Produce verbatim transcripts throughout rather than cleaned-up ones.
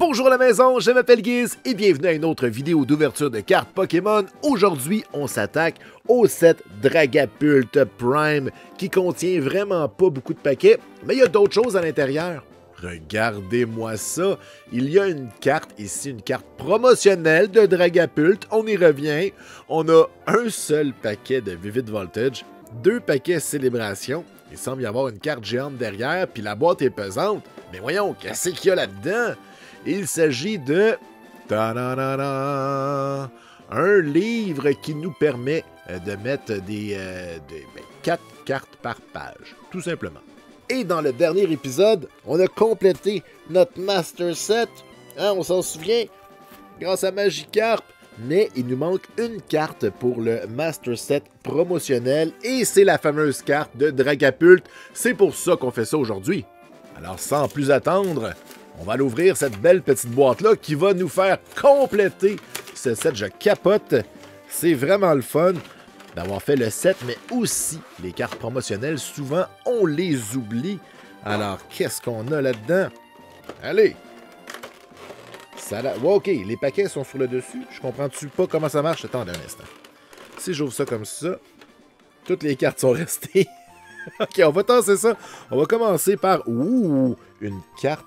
Bonjour à la maison, je m'appelle Guiz et bienvenue à une autre vidéo d'ouverture de cartes Pokémon. Aujourd'hui, on s'attaque au set Dragapult Prime qui contient vraiment pas beaucoup de paquets, mais il y a d'autres choses à l'intérieur. Regardez-moi ça, il y a une carte ici, une carte promotionnelle de Dragapult, on y revient. On a un seul paquet de Vivid Voltage, deux paquets Célébration. Il semble y avoir une carte géante derrière, puis la boîte est pesante. Mais voyons, qu'est-ce qu'il y a là-dedans? Il s'agit de... Ta-da-da-da! Un livre qui nous permet de mettre des, euh, des ben, quatre cartes par page, tout simplement. Et dans le dernier épisode, on a complété notre Master Set. Hein, on s'en souvient? Grâce à Magikarp. Mais il nous manque une carte pour le Master Set promotionnel. Et c'est la fameuse carte de Dragapult. C'est pour ça qu'on fait ça aujourd'hui. Alors sans plus attendre... on va l'ouvrir, cette belle petite boîte-là, qui va nous faire compléter ce set. Je capote. C'est vraiment le fun d'avoir fait le set, mais aussi les cartes promotionnelles. Souvent, on les oublie. Alors, qu'est-ce qu'on a là-dedans? Allez! Ça la... ouais, OK, les paquets sont sur le dessus. Je comprends-tu pas comment ça marche? Attends un instant. Si j'ouvre ça comme ça, toutes les cartes sont restées. OK, on va tasser ça. On va commencer par... ouh! Une carte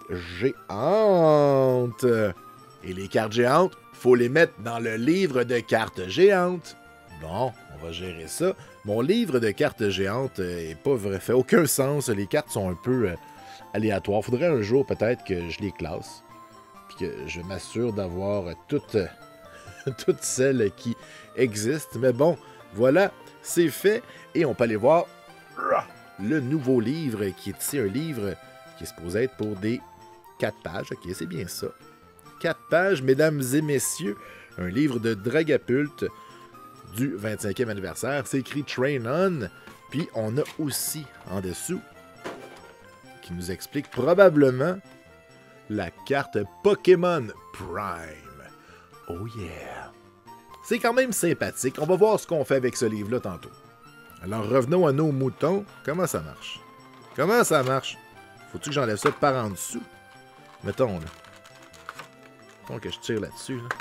géante. Et les cartes géantes, faut les mettre dans le livre de cartes géantes. Bon, on va gérer ça. Mon livre de cartes géantes est pas vrai, fait aucun sens. Les cartes sont un peu euh, aléatoires. Faudrait un jour peut-être que je les classe. Puis que je m'assure d'avoir toutes, toutes celles qui existent. Mais bon, voilà, c'est fait. Et on peut aller voir le nouveau livre qui est ici, un livre qui est supposé être pour des quatre pages. OK, c'est bien ça. quatre pages, mesdames et messieurs. Un livre de Dragapult du vingt-cinquième anniversaire. C'est écrit Train On. Puis on a aussi en dessous qui nous explique probablement la carte Pokémon Prime. Oh yeah! C'est quand même sympathique. On va voir ce qu'on fait avec ce livre-là tantôt. Alors revenons à nos moutons. Comment ça marche? Comment ça marche? Faut-tu que j'enlève ça par en dessous? Mettons, là. Mettons que je tire là-dessus, là.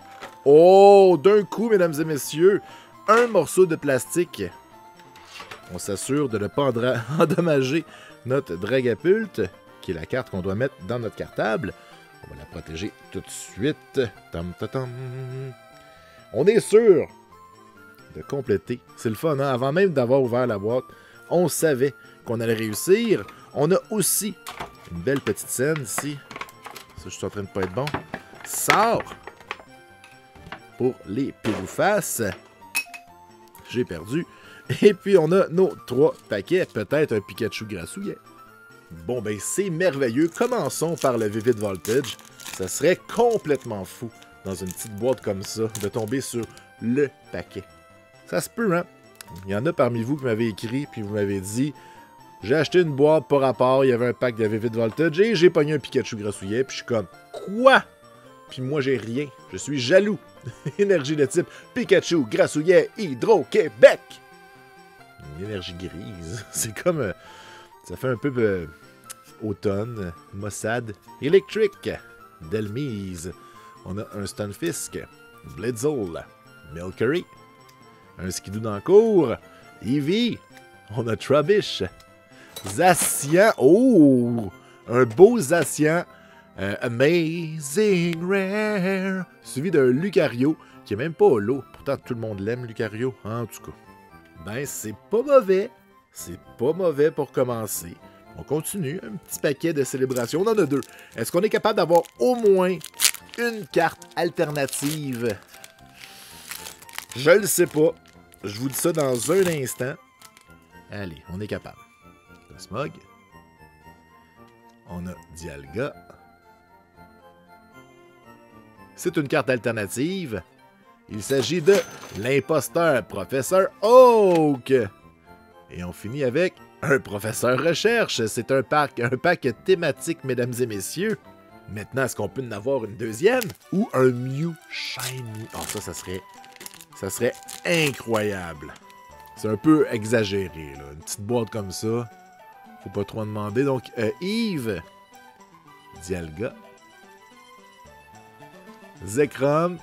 Oh! D'un coup, mesdames et messieurs, un morceau de plastique. On s'assure de ne pas endommager notre Dragapult, qui est la carte qu'on doit mettre dans notre cartable. On va la protéger tout de suite. Tam, tam, tam. On est sûr de compléter. C'est le fun, hein? Avant même d'avoir ouvert la boîte, on savait qu'on allait réussir. On a aussi une belle petite scène ici. Ça, je suis en train de pas être bon. Sort pour les pile-ou-face. J'ai perdu. Et puis, on a nos trois paquets. Peut-être un Pikachu grassouillet. Bon, ben, c'est merveilleux. Commençons par le Vivid Voltage. Ça serait complètement fou, dans une petite boîte comme ça, de tomber sur le paquet. Ça se peut, hein? Il y en a parmi vous qui m'avez écrit, puis vous m'avez dit... j'ai acheté une boîte par rapport, il y avait un pack de Vivid Voltage et j'ai pogné un Pikachu grassouillet, puis je suis comme, quoi? Puis moi, j'ai rien. Je suis jaloux. Énergie de type Pikachu grassouillet Hydro-Québec. Une énergie grise. C'est comme, euh, ça fait un peu euh, automne. Mossad. Électrique. Delmise. On a un Stunfisk. Blitzle. Milcery. Un Skidoo dans le cours. Eevee. On a Trubbish. Zacian. Oh! Un beau Zacian. Euh, amazing Rare. Suivi d'un Lucario, qui est même pas holo. Pourtant, tout le monde l'aime, Lucario. En tout cas. Ben, c'est pas mauvais. C'est pas mauvais pour commencer. On continue. Un petit paquet de célébrations. On en a deux. Est-ce qu'on est capable d'avoir au moins une carte alternative? Je le sais pas. Je vous dis ça dans un instant. Allez, on est capable. Smog. On a Dialga. C'est une carte alternative. Il s'agit de l'imposteur Professeur Oak. Et on finit avec un Professeur Recherche. C'est un pack, un pack thématique, mesdames et messieurs. Maintenant, est-ce qu'on peut en avoir une deuxième? Ou un Mew Shiny? Oh, ça, ça serait... ça serait incroyable. C'est un peu exagéré, là. Une petite boîte comme ça. Faut pas trop en demander. Donc, euh, Yves, Dialga, Zekrom.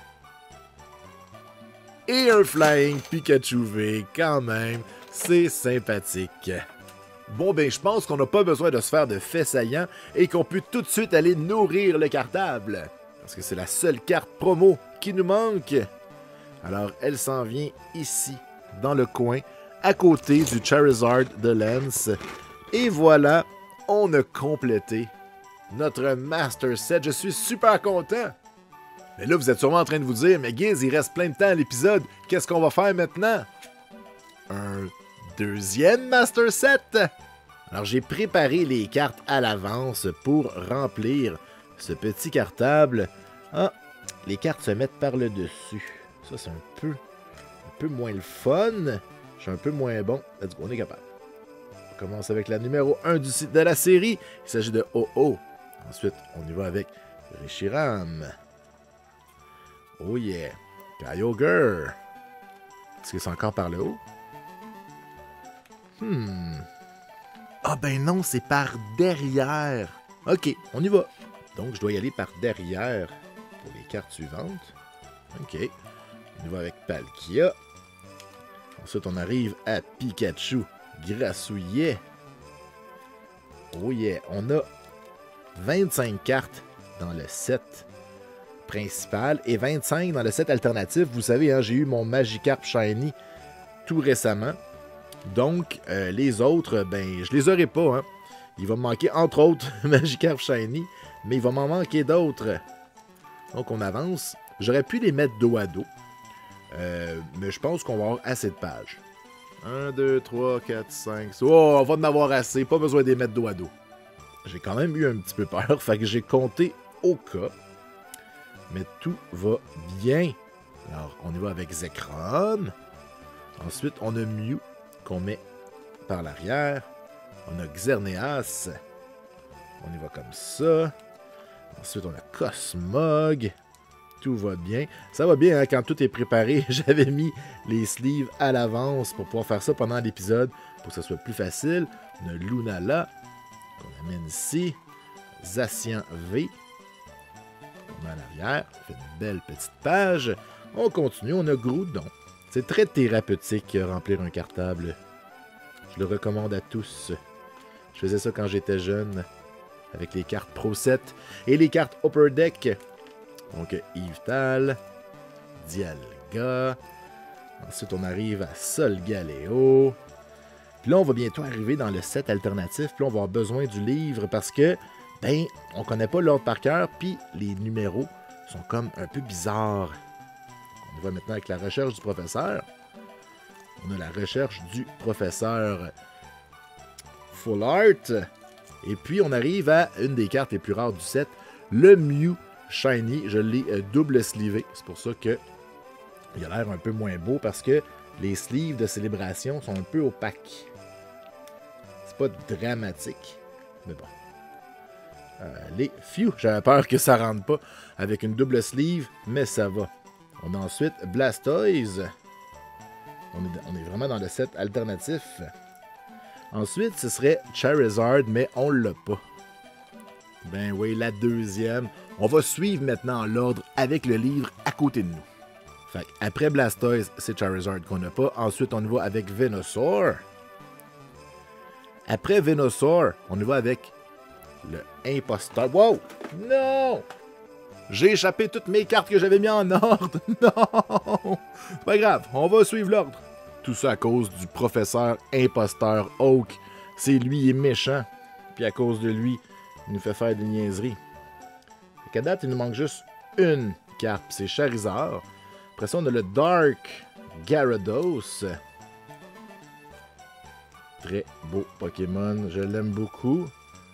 Et un Flying Pikachu V, quand même. C'est sympathique. Bon, ben, je pense qu'on n'a pas besoin de se faire de faits saillants et qu'on peut tout de suite aller nourrir le cartable. Parce que c'est la seule carte promo qui nous manque. Alors, elle s'en vient ici, dans le coin, à côté du Charizard de Lance. Et voilà, on a complété notre Master Set. Je suis super content. Mais là, vous êtes sûrement en train de vous dire, mais Giz, il reste plein de temps à l'épisode. Qu'est-ce qu'on va faire maintenant? Un deuxième Master Set? Alors, j'ai préparé les cartes à l'avance pour remplir ce petit cartable. Ah, les cartes se mettent par le dessus. Ça, c'est un peu, un peu moins le fun. Je suis un peu moins bon. Let's go, on est capable. On commence avec la numéro un du site de la série. Il s'agit de Oh-Oh. Ensuite, on y va avec Reshiram. Oh yeah. Kyogre. Est-ce que c'est encore par le haut? Hmm. Ah ben non, c'est par derrière. Ok, on y va. Donc, je dois y aller par derrière pour les cartes suivantes. Ok. On y va avec Palkia. Ensuite, on arrive à Pikachu. Grassouillet. Oh yeah. On a vingt-cinq cartes dans le set principal et vingt-cinq dans le set alternatif. Vous savez, hein, j'ai eu mon Magikarp Shiny tout récemment. Donc, euh, les autres, ben, je les aurai pas. Hein. Il va me manquer, entre autres, Magikarp Shiny, mais il va m'en manquer d'autres. Donc, on avance. J'aurais pu les mettre dos à dos, euh, mais je pense qu'on va avoir assez de pages. un, deux, trois, quatre, cinq... Oh, on va en avoir assez. Pas besoin de les mettre dos à dos. J'ai quand même eu un petit peu peur, fait que j'ai compté au cas. Mais tout va bien. Alors, on y va avec Zekrom. Ensuite, on a Mew qu'on met par l'arrière. On a Xerneas. On y va comme ça. Ensuite, on a Cosmog. Tout va bien. Ça va bien, hein, quand tout est préparé. J'avais mis les sleeves à l'avance pour pouvoir faire ça pendant l'épisode, pour que ce soit plus facile. On a Lunala, qu'on amène ici. Zacian V. On met à l'arrière. On fait une belle petite page. On continue. On a Groudon. C'est très thérapeutique remplir un cartable. Je le recommande à tous. Je faisais ça quand j'étais jeune, avec les cartes Pro sept et les cartes Upper Deck. Donc, Yveltal, Dialga. Ensuite, on arrive à Solgaleo. Puis là, on va bientôt arriver dans le set alternatif. Puis là, on va avoir besoin du livre parce que, ben, on connaît pas l'ordre par cœur. Puis les numéros sont comme un peu bizarres. On va maintenant avec la recherche du professeur. On a la recherche du professeur Full Art. Et puis, on arrive à une des cartes les plus rares du set, le Mew Shiny. Je l'ai euh, double sleevé. C'est pour ça que il a l'air un peu moins beau parce que les sleeves de célébration sont un peu opaques. C'est pas dramatique, mais bon. Euh, les Phew, j'avais peur que ça rentre pas avec une double sleeve, mais ça va. On a ensuite Blastoise. On est, on est vraiment dans le set alternatif. Ensuite, ce serait Charizard, mais on l'a pas. Ben oui, la deuxième. On va suivre maintenant l'ordre avec le livre à côté de nous. Fait après Blastoise, c'est Charizard qu'on n'a pas. Ensuite, on y va avec Venusaur. Après Venusaur, on y va avec le Imposteur. Wow! Non! J'ai échappé toutes mes cartes que j'avais mis en ordre. Non! C'est pas grave, on va suivre l'ordre. Tout ça à cause du professeur Imposteur Oak. C'est lui, il est méchant. Puis à cause de lui, il nous fait faire des niaiseries. À date, il nous manque juste une carte, c'est Charizard. Après ça, on a le Dark Gyarados. Très beau Pokémon, je l'aime beaucoup.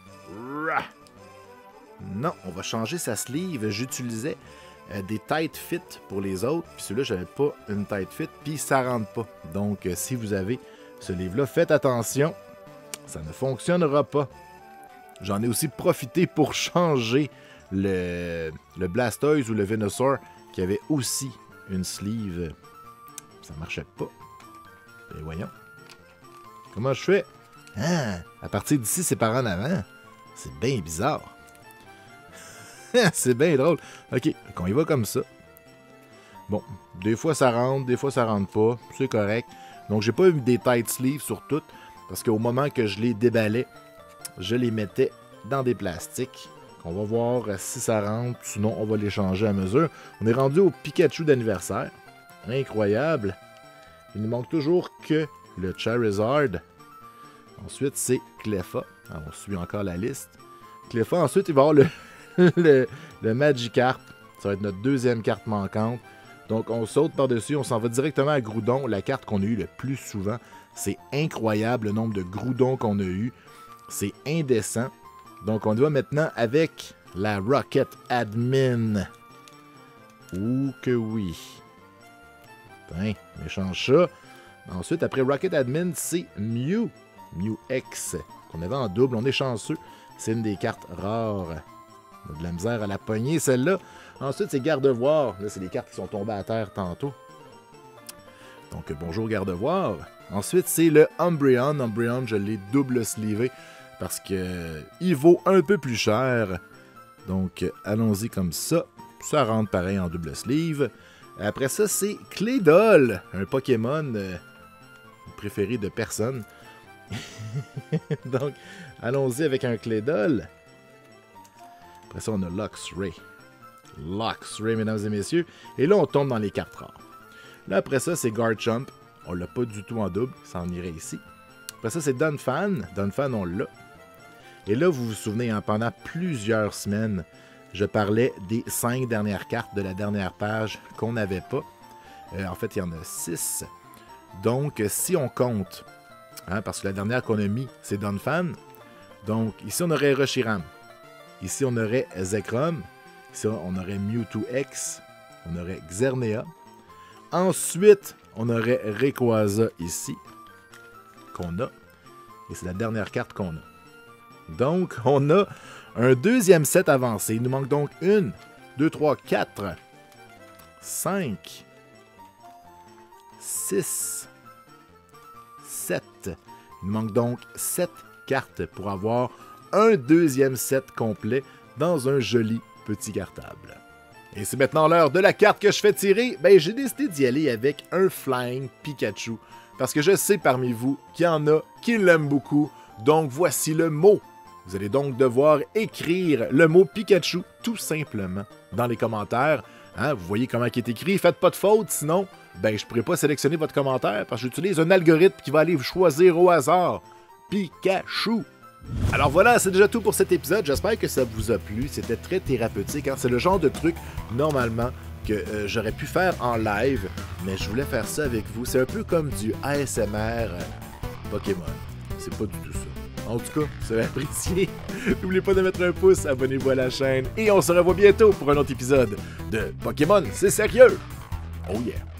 Non, on va changer sa sleeve. J'utilisais euh, des tight fit pour les autres. Puis celui-là, j'avais pas une tight fit. Puis ça rentre pas. Donc, euh, si vous avez ce livre-là, faites attention. Ça ne fonctionnera pas. J'en ai aussi profité pour changer le, le Blastoise ou le Venusaur qui avait aussi une sleeve. Ça marchait pas. Et voyons. Comment je fais? Ah, à partir d'ici, c'est par en avant. C'est bien bizarre. C'est bien drôle. OK, on y va comme ça. Bon, des fois ça rentre, des fois ça rentre pas. C'est correct. Donc, j'ai pas eu des tight sleeves sur toutes. Parce qu'au moment que je les déballais, je les mettais dans des plastiques. On va voir si ça rentre. Sinon, on va les changer à mesure. On est rendu au Pikachu d'anniversaire. Incroyable. Il ne manque toujours que le Charizard. Ensuite, c'est Cleffa. Alors, on suit encore la liste. Cleffa, ensuite, il va y avoir le, le, le Magikarp. Ça va être notre deuxième carte manquante. Donc, on saute par-dessus. On s'en va directement à Groudon, la carte qu'on a eue le plus souvent. C'est incroyable le nombre de Groudon qu'on a eu. C'est indécent. Donc, on y va maintenant avec la Rocket Admin. Ouh que oui. Putain, méchant chat. Ensuite, après Rocket Admin, c'est Mew. Mew X, qu'on avait en double. On est chanceux. C'est une des cartes rares. On a de la misère à la poignée, celle-là. Ensuite, c'est Gardevoir. Là, c'est les cartes qui sont tombées à terre tantôt. Donc, bonjour Gardevoir. Ensuite, c'est le Umbreon. Umbreon, je l'ai double sleevé parce que il vaut un peu plus cher. Donc, allons-y comme ça. Ça rentre pareil en double sleeve. Après ça, c'est Claydol, un Pokémon euh, préféré de personne. Donc, allons-y avec un Claydol. Après ça, on a Luxray. Luxray, mesdames et messieurs. Et là, on tombe dans les cartes rares. Là, après ça, c'est Garchomp. On l'a pas du tout en double, ça en irait ici. Après ça, c'est Donphan. Donphan, on l'a. Et là, vous vous souvenez, hein, pendant plusieurs semaines, je parlais des cinq dernières cartes de la dernière page qu'on n'avait pas. Euh, en fait, il y en a six. Donc, si on compte, hein, parce que la dernière qu'on a mis, c'est Donphan. Donc, ici, on aurait Reshiram. Ici, on aurait Zekrom. Ici, on aurait Mewtwo X. On aurait Xerneas. Ensuite, on aurait Rayquaza ici, qu'on a. Et c'est la dernière carte qu'on a. Donc, on a un deuxième set avancé. Il nous manque donc une, deux, trois, quatre, cinq, six, sept. Il nous manque donc sept cartes pour avoir un deuxième set complet dans un joli petit cartable. Et c'est maintenant l'heure de la carte que je fais tirer. Ben, j'ai décidé d'y aller avec un Flying Pikachu. Parce que je sais parmi vous qu'il y en a qui l'aiment beaucoup. Donc, voici le mot. Vous allez donc devoir écrire le mot Pikachu tout simplement dans les commentaires. Hein, vous voyez comment il est écrit. Faites pas de faute, sinon, ben, je ne pourrai pas sélectionner votre commentaire parce que j'utilise un algorithme qui va aller vous choisir au hasard. Pikachu. Alors voilà, c'est déjà tout pour cet épisode. J'espère que ça vous a plu. C'était très thérapeutique. Hein? C'est le genre de truc, normalement, que euh, j'aurais pu faire en live, mais je voulais faire ça avec vous. C'est un peu comme du A S M R euh, Pokémon. C'est pas du tout ça. En tout cas, vous avez apprécié. N'oubliez pas de mettre un pouce, abonnez-vous à la chaîne, et on se revoit bientôt pour un autre épisode de Pokémon, c'est sérieux! Oh yeah!